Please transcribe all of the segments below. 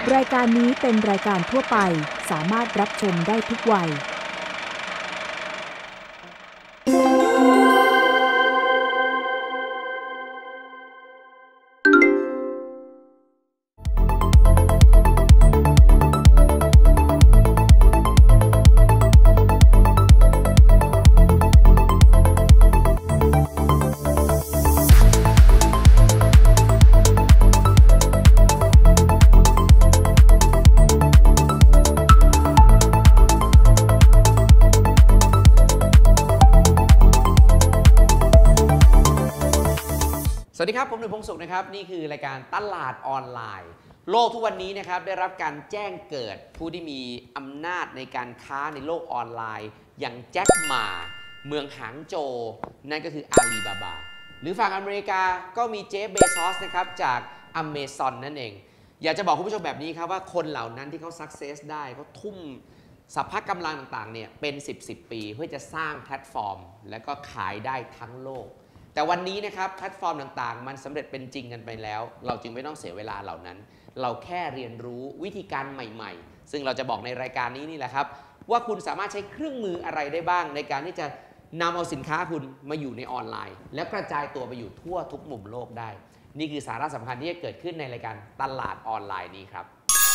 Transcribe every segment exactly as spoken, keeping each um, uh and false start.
รายการนี้เป็นรายการทั่วไปสามารถรับชมได้ทุกวัยสวัสดีครับผมหนุ่ยพงษ์สุขนะครับนี่คือรายการตลาดออนไลน์โลกทุกวันนี้นะครับได้รับการแจ้งเกิดผู้ที่มีอำนาจในการค้าในโลกออนไลน์อย่างแจ็คหม่าเมืองหางโจวนั่นก็คืออาลีบาบาหรือฝั่งอเมริกาก็มีเจฟเบซอสนะครับจากอเมซอนนั่นเองอยากจะบอกคุณผู้ชมแบบนี้ครับว่าคนเหล่านั้นที่เขาสักเซสได้เขาทุ่มสรรพกำลังต่างๆเนี่ยเป็นสิบ สิบปีเพื่อจะสร้างแพลตฟอร์มและก็ขายได้ทั้งโลกแต่วันนี้นะครับแพลตฟอร์มต่างๆมันสำเร็จเป็นจริงกันไปแล้วเราจึงไม่ต้องเสียเวลาเหล่านั้นเราแค่เรียนรู้วิธีการใหม่ๆซึ่งเราจะบอกในรายการนี้นี่แหละครับว่าคุณสามารถใช้เครื่องมืออะไรได้บ้างในการที่จะนำเอาสินค้าคุณมาอยู่ในออนไลน์แล้วกระจายตัวไปอยู่ทั่วทุกมุมโลกได้นี่คือสาระสำคัญที่จะเกิดขึ้นในรายการตลาดออนไลน์นี้ครับ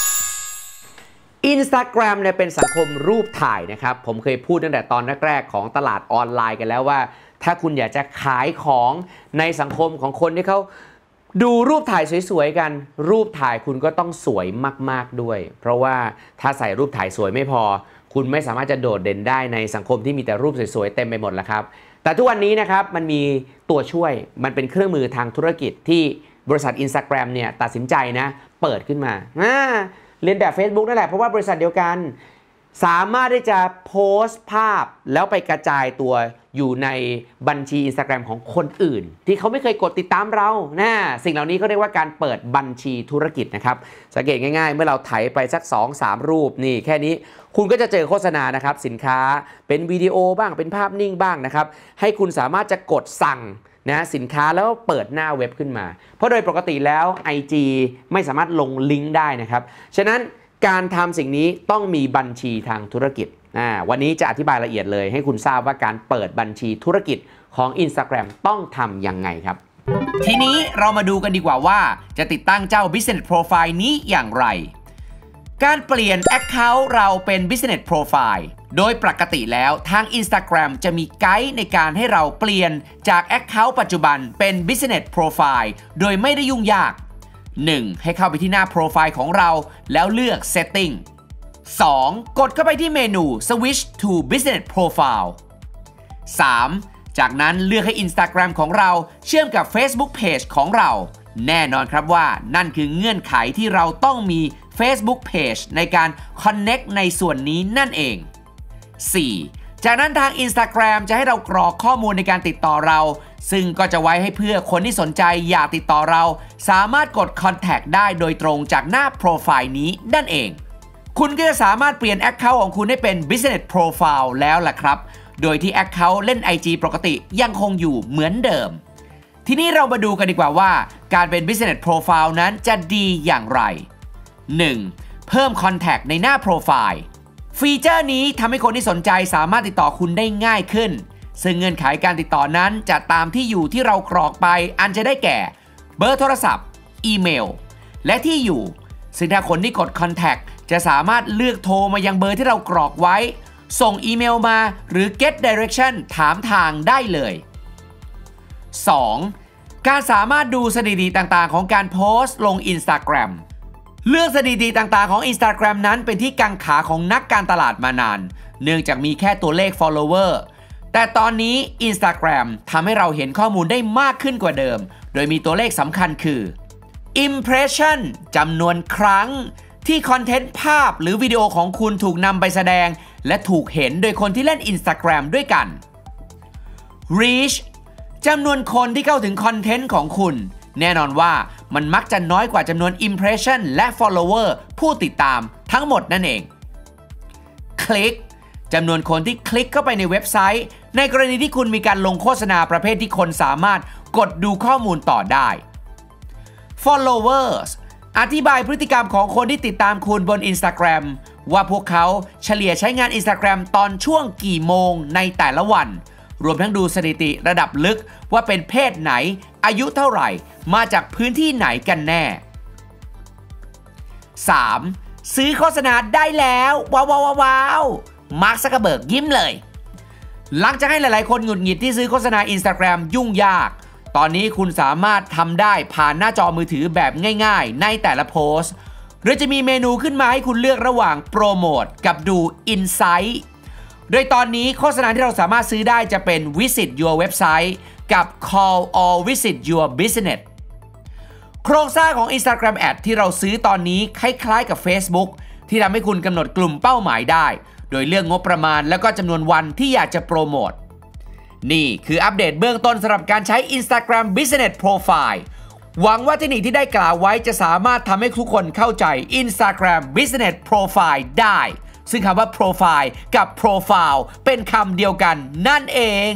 Instagram เนี่ยเป็นสังคมรูปถ่ายนะครับผมเคยพูดตั้งแต่ตอนแรกๆของตลาดออนไลน์กันแล้วว่าถ้าคุณอยากจะขายของในสังคมของคนที่เขาดูรูปถ่ายสวยๆกันรูปถ่ายคุณก็ต้องสวยมากๆด้วยเพราะว่าถ้าใส่รูปถ่ายสวยไม่พอคุณไม่สามารถจะโดดเด่นได้ในสังคมที่มีแต่รูปสวยๆเต็มไปหมดแล้วครับแต่ทุกวันนี้นะครับมันมีตัวช่วยมันเป็นเครื่องมือทางธุรกิจที่บริษัท Instagram เนี่ยตัดสินใจนะเปิดขึ้นมาเรียนแบบ Facebook นั่นแหละเพราะว่าบริษัทเดียวกันสามารถที่จะโพสต์ภาพแล้วไปกระจายตัวอยู่ในบัญชี Instagram ของคนอื่นที่เขาไม่เคยกดติดตามเรานะสิ่งเหล่านี้เขาเรียกว่าการเปิดบัญชีธุรกิจนะครับสังเกตง่ายๆเมื่อเราไถไปสัก สองถึงสาม รูปนี่แค่นี้คุณก็จะเจอโฆษณานะครับสินค้าเป็นวิดีโอบ้างเป็นภาพนิ่งบ้างนะครับให้คุณสามารถจะกดสั่งนะสินค้าแล้วเปิดหน้าเว็บขึ้นมาเพราะโดยปกติแล้ว ไอ จี ไม่สามารถลงลิงก์ได้นะครับฉะนั้นการทำสิ่งนี้ต้องมีบัญชีทางธุรกิจวันนี้จะอธิบายละเอียดเลยให้คุณทราบว่าการเปิดบัญชีธุรกิจของ Instagram ต้องทำยังไงครับทีนี้เรามาดูกันดีกว่าว่าจะติดตั้งเจ้า Business Profile นี้อย่างไรการเปลี่ยน Account เราเป็น Business Profile โดยปกติแล้วทาง Instagram จะมีไกด์ในการให้เราเปลี่ยนจาก Account ปัจจุบันเป็น Business Profile โดยไม่ได้ยุ่งยากหนึ่งให้เข้าไปที่หน้าโปรไฟล์ของเราแล้วเลือก Setting สองกดเข้าไปที่เมนู Switch to Business Profile สามจากนั้นเลือกให้ Instagram ของเราเชื่อมกับ Facebook Page ของเราแน่นอนครับว่านั่นคือเงื่อนไขที่เราต้องมี Facebook Page ในการ Connect ในส่วนนี้นั่นเองสี่จากนั้นทาง Instagram จะให้เรากรอกข้อมูลในการติดต่อเราซึ่งก็จะไว้ให้เพื่อคนที่สนใจอยากติดต่อเราสามารถกด Contact ได้โดยตรงจากหน้าโปรไฟล์นี้นั่นเองคุณก็จะสามารถเปลี่ยน Account ของคุณให้เป็น Business Profile แล้วล่ะครับโดยที่ Account เล่น ไอ จี ปกติยังคงอยู่เหมือนเดิมทีนี้เรามาดูกันดีกว่าว่าการเป็น Business Profile นั้นจะดีอย่างไร หนึ่ง เพิ่ม Contact ในหน้าโปรไฟล์ฟีเจอร์นี้ทำให้คนที่สนใจสามารถติดต่อคุณได้ง่ายขึ้นซึ่งเงื่อนไขการติดต่อนั้นจะตามที่อยู่ที่เรากรอกไปอันจะได้แก่เบอร์โทรศัพท์อีเมลและที่อยู่ซึ่งถ้าคนที่กด Contact จะสามารถเลือกโทรมายังเบอร์ที่เรากรอกไว้ส่งอีเมลมาหรือ Get Direction ถามทางได้เลยสอง การสามารถดูสถิติต่างๆของการโพสต์ลง Instagram เรื่องสถิติต่างๆของ Instagram นั้นเป็นที่กังขาของนักการตลาดมานานเนื่องจากมีแค่ตัวเลข follower แต่ตอนนี้ Instagram ทำให้เราเห็นข้อมูลได้มากขึ้นกว่าเดิมโดยมีตัวเลขสำคัญคือ Impression จำนวนครั้งที่คอนเทนต์ภาพหรือวิดีโอของคุณถูกนำไปแสดงและถูกเห็นโดยคนที่เล่น Instagram ด้วยกัน Reach จำนวนคนที่เข้าถึงคอนเทนต์ของคุณแน่นอนว่ามันมักจะน้อยกว่าจำนวน Impression และ Follower ผู้ติดตามทั้งหมดนั่นเอง Click จำนวนคนที่คลิกเข้าไปในเว็บไซต์ในกรณีที่คุณมีการลงโฆษณาประเภทที่คนสามารถกดดูข้อมูลต่อได้ Followers อธิบายพฤติกรรมของคนที่ติดตามคุณบน Instagram ว่าพวกเขาเฉลี่ยใช้งาน Instagram ตอนช่วงกี่โมงในแต่ละวันรวมทั้งดูสถิติระดับลึกว่าเป็นเพศไหนอายุเท่าไหร่มาจากพื้นที่ไหนกันแน่ สาม ซื้อโฆษณาได้แล้วว้าวว้าวว้าวมาร์ค ซักเคอร์เบิร์กยิ้มเลยหลังจากให้หลายๆคนหงุดหงิดที่ซื้อโฆษณา Instagram ยุ่งยากตอนนี้คุณสามารถทำได้ผ่านหน้าจอมือถือแบบง่ายๆในแต่ละโพสต์หรือจะมีเมนูขึ้นมาให้คุณเลือกระหว่างโปรโมทกับดู Insight โดยตอนนี้โฆษณาที่เราสามารถซื้อได้จะเป็น Visit Your Website กับ Call or Visit Your Business โครงสร้างของ Instagram Ad ที่เราซื้อตอนนี้คล้ายๆกับ Facebook ที่ทำให้คุณกำหนดกลุ่มเป้าหมายได้โดยเลือกงบประมาณและก็จำนวนวันที่อยากจะโปรโมทนี่คืออัปเดตเบื้องต้นสำหรับการใช้ Instagram Business Profile หวังว่าเทคนิคที่ได้กล่าวไว้จะสามารถทำให้ทุกคนเข้าใจ Instagram Business Profile ได้ซึ่งคำว่า Profile กับ Profile เป็นคำเดียวกันนั่นเอง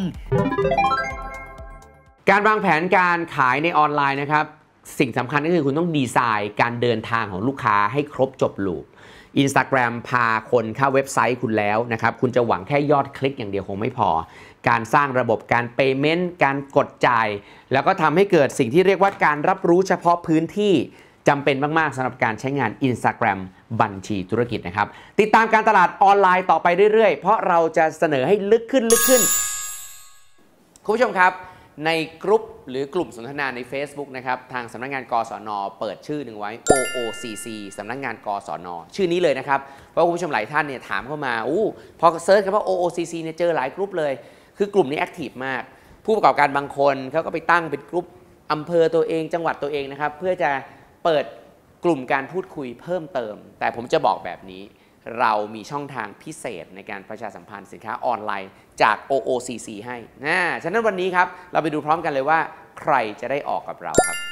การวางแผนการขายในออนไลน์นะครับสิ่งสำคัญก็คือคุณต้องดีไซน์การเดินทางของลูกค้าให้ครบจบลูป Instagram พาคนเข้าเว็บไซต์คุณแล้วนะครับคุณจะหวังแค่ยอดคลิกอย่างเดียวคงไม่พอการสร้างระบบการ Payment การกดจ่ายแล้วก็ทำให้เกิดสิ่งที่เรียกว่าการรับรู้เฉพาะพื้นที่จำเป็นมากๆสำหรับการใช้งาน Instagram บัญชีธุรกิจนะครับติดตามการตลาดออนไลน์ต่อไปเรื่อยๆเพราะเราจะเสนอให้ลึกขึ้นลึกขึ้นคุณผู้ชมครับในกลุ่มหรือกลุ่มสนทนาใน Facebook นะครับทางสำนักงานกสน.เปิดชื่อหนึ่งไว้ โอ โอ ซี ซี สำนักงานกสน.ชื่อนี้เลยนะครับเพราะคุณผู้ชมหลายท่านเนี่ยถามเข้ามาอู้พอเซิร์ชคำว่า โอ โอ ซี ซี เนี่ยเจอหลายกลุ่มเลยคือกลุ่มนี้แอคทีฟมากผู้ประกอบการบางคนเขาก็ไปตั้งเป็นกลุ่มอำเภอตัวเองจังหวัดตัวเองนะครับเพื่อจะเปิดกลุ่มการพูดคุยเพิ่มเติมแต่ผมจะบอกแบบนี้เรามีช่องทางพิเศษในการประชาสัมพันธ์สินค้าออนไลน์จาก โอ โอ ซี ซี ให้นะฉะนั้นวันนี้ครับเราไปดูพร้อมกันเลยว่าใครจะได้ออกกับเราครับ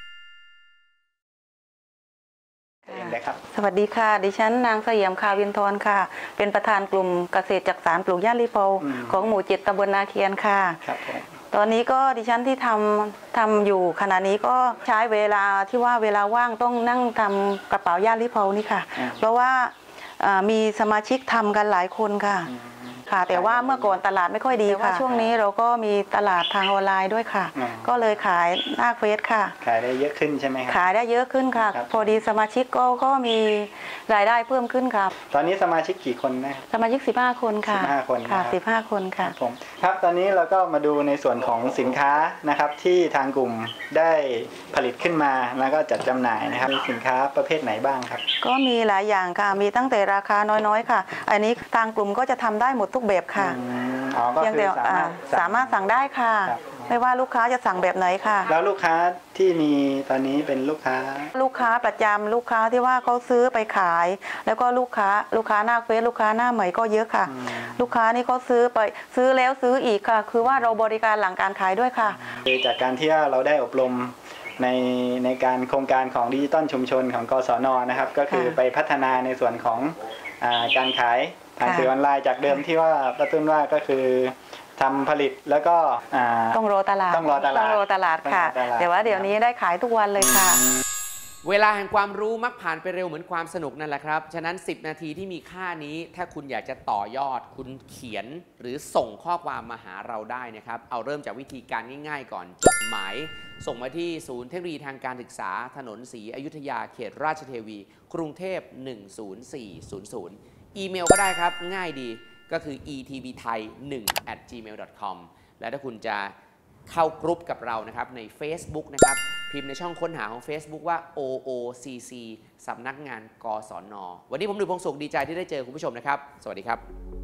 สวัสดีค่ะดิฉันนางเสยียมคาวินทรค่ะเป็นประธานกลุ่มเกษตรจักสานปลูกหญ้าลีเปาของหมู่เจ็ดตำบลนาเคียนค่ะตอนนี้ก็ดิฉันที่ทำทำอยู่ขณะนี้ก็ใช้เวลาที่ว่าเวลาว่างต้องนั่งทำกระเป๋าหญ้าลีเปานี่ค่ะเพราะว่ามีสมาชิกทำกันหลายคนค่ะค่ะแต่ว่าเมื่อก่อนตลาดไม่ค่อยดีค่ะช่วงนี้เราก็มีตลาดทางออนไลน์ด้วยค่ะก็เลยขายหน้าเฟซค่ะขายได้เยอะขึ้นใช่ไหมครับขายได้เยอะขึ้นค่ะพอดีสมาชิกก็ก็มีรายได้เพิ่มขึ้นครับตอนนี้สมาชิกกี่คนนะสมาชิกสิบห้าคนค่ะสิบห้าคนค่ะสิบห้าคนค่ะผมครับตอนนี้เราก็มาดูในส่วนของสินค้านะครับที่ทางกลุ่มได้ผลิตขึ้นมาแล้วก็จัดจำหน่ายนะครับมีสินค้าประเภทไหนบ้างครับก็มีหลายอย่างค่ะมีตั้งแต่ราคาน้อยๆค่ะอันนี้ทางกลุ่มก็จะทำได้หมดทุกแบบค่ะเพียงแต่สามารถสั่งได้ค่ะไม่ว่าลูกค้าจะสั่งแบบไหนค่ะแล้วลูกค้าที่มีตอนนี้เป็นลูกค้าลูกค้าประจำลูกค้าที่ว่าเขาซื้อไปขายแล้วก็ลูกค้าลูกค้าหน้าเฟซลูกค้าหน้าใหม่ก็เยอะค่ะลูกค้านี่เขาซื้อไปซื้อแล้วซื้ออีกค่ะคือว่าเราบริการหลังการขายด้วยค่ะจากการที่เราได้อบรมในในการโครงการของดิจิตอลชุมชนของกสน.นะครับก็คือไปพัฒนาในส่วนของการขายทางสื่อออนไลน์จากเดิมที่ว่าประตุ้นว่าก็คือทำผลิตแล้วก็ต้องรอตลาดต้องรอตลาดต้องรอตลาดค่ะแต่ว่าเดี๋ยวนี้ได้ขายทุกวันเลยค่ะเวลาแห่งความรู้มักผ่านไปเร็วเหมือนความสนุกนั่นแหละครับฉะนั้นสิบนาทีที่มีค่านี้ถ้าคุณอยากจะต่อยอดคุณเขียนหรือส่งข้อความมาหาเราได้นะครับเอาเริ่มจากวิธีการง่ายๆก่อนจดหมายส่งมาที่ศูนย์เทคโนโลยีทางการศึกษาถนนศรีอยุธยาเขตราชเทวีกรุงเทพหนึ่งศูนย์สี่ศูนย์ศูนย์อีเมลก็ได้ครับง่ายดีก็คือ อี ที บี ไทย หนึ่ง แอท จีเมล ดอท คอม และถ้าคุณจะเข้ากรุ๊ปกับเรานะครับใน Facebook นะครับพิมพ์ในช่องค้นหาของ Facebook ว่า โอ โอ ซี ซี สำนักงานกสน.วันนี้ผมดุพงศ์สุขดีใจที่ได้เจอคุณผู้ชมนะครับสวัสดีครับ